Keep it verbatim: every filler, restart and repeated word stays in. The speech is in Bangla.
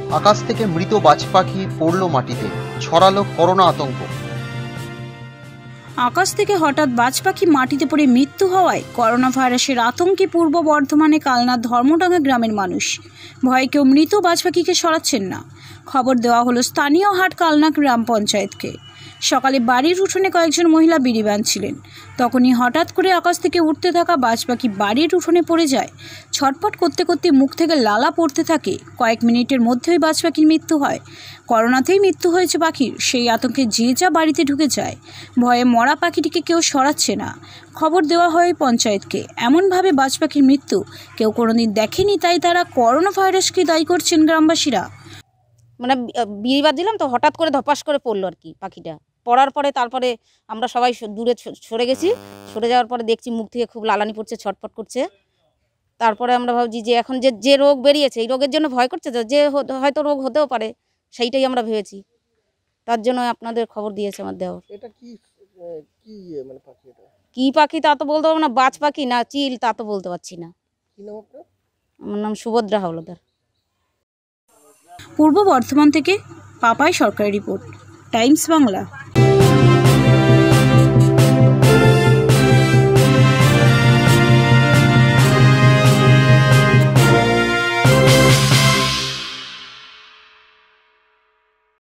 আকাশ থেকে মৃত বাজ পাখি পড়ল মাটিতে, ছড়ালো করোনা আতঙ্ক। আকাশ থেকে হঠাৎ বাজ পাখি মাটিতে পড়ে মৃত্যু হওয়ায় করোনা ভাইরাসের আতঙ্কে পূর্ব বর্ধমানে কালনার ধর্মডাঙ্গা গ্রামের মানুষ। ভয়ে কেউ মৃত বাজ পাখিকে সরাচ্ছেন না। খবর দেওয়া হলো স্থানীয় হাট কালনা গ্রাম পঞ্চায়েতকে। সকালে বাড়ির উঠোনে কয়েকজন মহিলা বিড়ি বাঁধছিলেন, তখনই হঠাৎ করে আকাশ থেকে উঠতে থাকা বাজ পাখি বাড়ির উঠোনে পড়ে যায়। ছটপট করতে করতে মুখ থেকে লালা পড়তে থাকে। কয়েক মিনিটের মধ্যেই বাজ পাখির মৃত্যু হয়। করোনাতেই মৃত্যু হয়েছে পাখির, সেই আতঙ্কে যে যা বাড়িতে ঢুকে যায়। ভয়ে মরা পাখিটিকে কেউ সরাচ্ছে না। খবর দেওয়া হয় পঞ্চায়েতকে। এমনভাবে বাজ পাখির মৃত্যু কেউ কোনোদিন দেখেনি, তাই তারা করোনা ভাইরাসকে দায়ী করছেন গ্রামবাসীরা। মানে বিড়ি বাদ দিলাম তো হঠাৎ করে ধপাস করে পড়লো আর কি পাখিটা। পড়ার পরে তারপরে আমরা সবাই দূরে সরে গেছি। সরে যাওয়ার পরে দেখছি মুখ থেকে খুব লালানি পড়ছে, ছটফট করছে। তারপরে আমরা ভাবছি যে এখন যে যে রোগ বেরিয়েছে এই রোগের জন্য ভয় করছে, তো যে হয়তো রোগ হতেও পারে, সেইটাই আমরা ভেবেছি। তার জন্য আপনাদের খবর দিয়েছে আমার দেওয়ার। এটা কি কি মানে পাখি? এটা কি পাখি তা তো বলতে পারবো না, বাজ পাখি না চিল তা তো বলতে পারছি না। কি নাম আপনার? আমার নাম সুভদ্রা হাওলাদার। পূর্ব বর্ধমান থেকে পাপাই সরকারি রিপোর্ট, টাইমস বাংলা।